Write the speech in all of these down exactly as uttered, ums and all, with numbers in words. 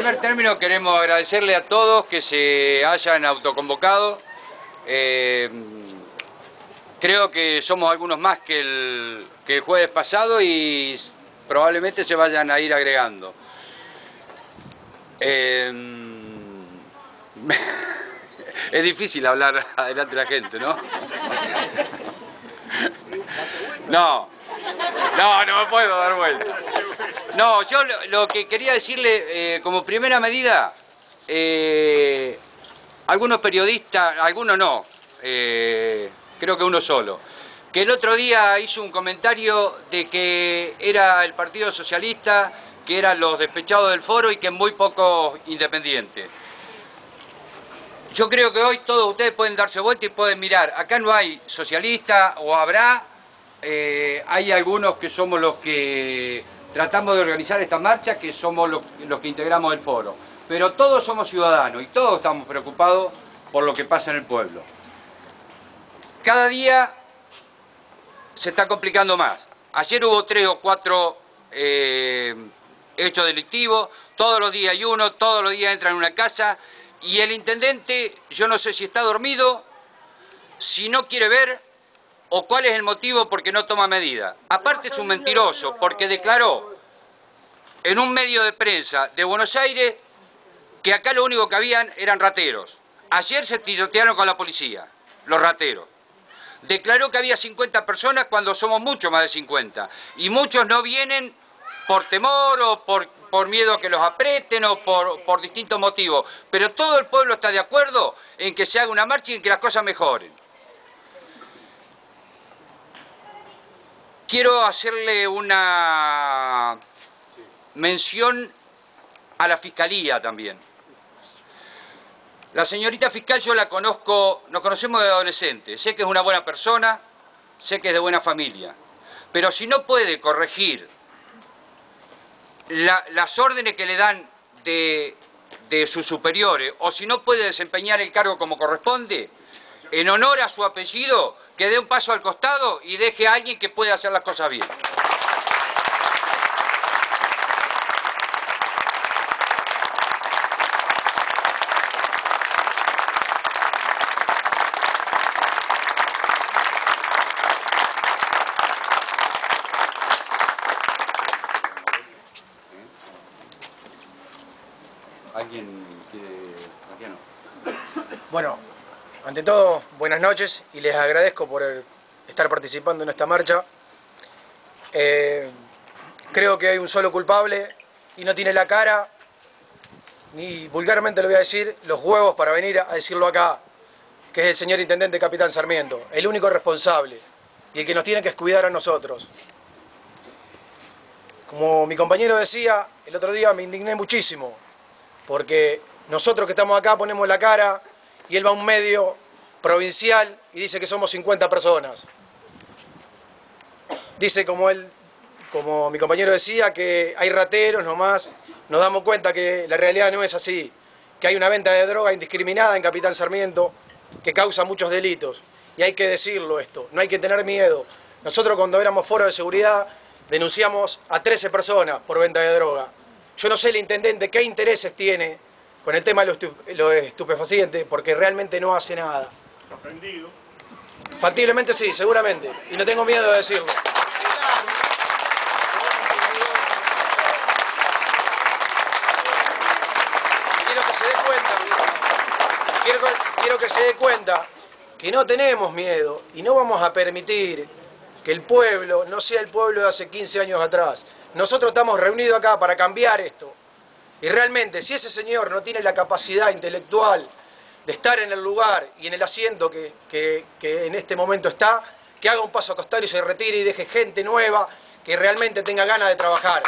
primer término queremos agradecerle a todos que se hayan autoconvocado. Eh, creo que somos algunos más que el, que el jueves pasado y probablemente se vayan a ir agregando. Eh, es difícil hablar adelante de la gente, ¿no? No, no, no me puedo dar vuelta. No, yo lo, lo que quería decirle, eh, como primera medida, eh, algunos periodistas, algunos no, eh, creo que uno solo, que el otro día hizo un comentario de que era el Partido Socialista, que eran los despechados del foro y que muy pocos independientes. Yo creo que hoy todos ustedes pueden darse vuelta y pueden mirar, acá no hay socialista o habrá, eh, hay algunos que somos los que tratamos de organizar esta marcha, que somos los, los que integramos el foro. Pero todos somos ciudadanos y todos estamos preocupados por lo que pasa en el pueblo. Cada día se está complicando más. Ayer hubo tres o cuatro eh, hechos delictivos, todos los días hay uno, todos los días entran en una casa y el intendente, yo no sé si está dormido, si no quiere ver, o cuál es el motivo porque no toma medida. Aparte es un mentiroso, porque declaró en un medio de prensa de Buenos Aires que acá lo único que habían eran rateros. Ayer se tirotearon con la policía, los rateros. Declaró que había cincuenta personas cuando somos mucho más de cincuenta. Y muchos no vienen por temor o por, por miedo a que los aprieten o por, por distintos motivos. Pero todo el pueblo está de acuerdo en que se haga una marcha y en que las cosas mejoren. Quiero hacerle una mención a la Fiscalía también. La señorita fiscal yo la conozco, nos conocemos de adolescente. Sé que es una buena persona, sé que es de buena familia. Pero si no puede corregir la, las órdenes que le dan de, de sus superiores, o si no puede desempeñar el cargo como corresponde, en honor a su apellido, que dé un paso al costado y deje a alguien que pueda hacer las cosas bien. ¿Alguien quiere...? Mariano. Bueno, ante todo, buenas noches y les agradezco por el, estar participando en esta marcha. Eh, creo que hay un solo culpable y no tiene la cara, ni vulgarmente lo voy a decir, los huevos para venir a decirlo acá, que es el señor Intendente Capitán Sarmiento, el único responsable y el que nos tiene que cuidar a nosotros. Como mi compañero decía, el otro día me indigné muchísimo, porque nosotros que estamos acá ponemos la cara y él va a un medio provincial y dice que somos cincuenta personas. Dice, como él, como mi compañero decía, que hay rateros nomás. Nos damos cuenta que la realidad no es así, que hay una venta de droga indiscriminada en Capitán Sarmiento que causa muchos delitos. Y hay que decirlo esto, no hay que tener miedo. Nosotros cuando éramos foro de seguridad denunciamos a trece personas por venta de droga. Yo no sé el intendente qué intereses tiene con el tema de los estupefacientes, porque realmente no hace nada. Sorprendido. Factiblemente sí, seguramente, y no tengo miedo de decirlo. Quiero que se dé cuenta, quiero, quiero que se dé cuenta que no tenemos miedo y no vamos a permitir que el pueblo no sea el pueblo de hace quince años atrás. Nosotros estamos reunidos acá para cambiar esto. Y realmente, si ese señor no tiene la capacidad intelectual de estar en el lugar y en el asiento que, que, que en este momento está, que haga un paso a costado y se retire y deje gente nueva que realmente tenga ganas de trabajar.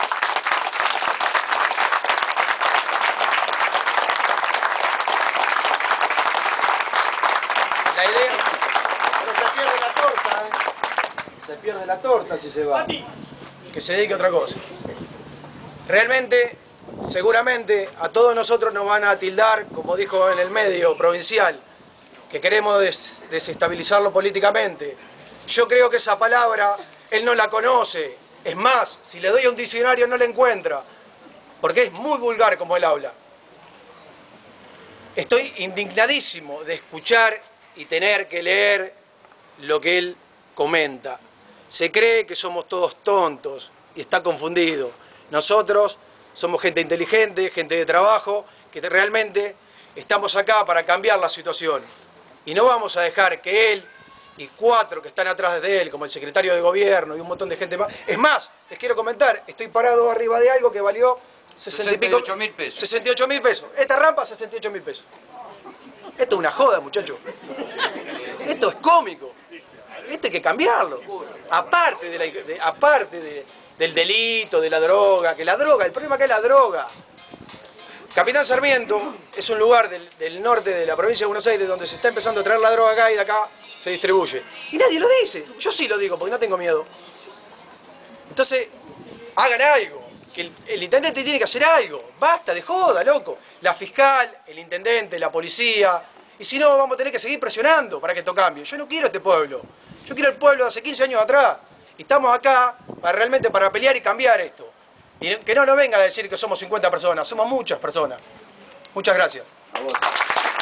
La idea... Pero se pierde la torta, ¿eh? Se pierde la torta si se va. Que se dedique a otra cosa. Realmente... Seguramente a todos nosotros nos van a tildar, como dijo en el medio provincial, que queremos des desestabilizarlo políticamente. Yo creo que esa palabra él no la conoce. Es más, si le doy a un diccionario no la encuentra. porque es muy vulgar como él habla. Estoy indignadísimo de escuchar y tener que leer lo que él comenta. Se cree que somos todos tontos y está confundido. Nosotros somos gente inteligente, gente de trabajo, que realmente estamos acá para cambiar la situación. Y no vamos a dejar que él y cuatro que están atrás de él, como el secretario de gobierno y un montón de gente más. Es más, les quiero comentar, estoy parado arriba de algo que valió sesenta y ocho mil pesos. sesenta y ocho mil pesos. Esta rampa, sesenta y ocho mil pesos. Esto es una joda, muchachos. Esto es cómico. Esto hay que cambiarlo. Aparte, de la, de, aparte de, del delito, de la droga, que la droga, el problema acá es la droga. Capitán Sarmiento es un lugar del, del norte de la provincia de Buenos Aires donde se está empezando a traer la droga acá y de acá se distribuye. Y nadie lo dice. Yo sí lo digo porque no tengo miedo. Entonces, hagan algo. Que el, el intendente tiene que hacer algo. Basta de joda, loco. La fiscal, el intendente, la policía. Y si no, vamos a tener que seguir presionando para que esto cambie. Yo no quiero este pueblo. Yo quiero el pueblo de hace quince años atrás. Y estamos acá para realmente para pelear y cambiar esto. Y que no nos venga a decir que somos cincuenta personas. Somos muchas personas. Muchas gracias. A vos.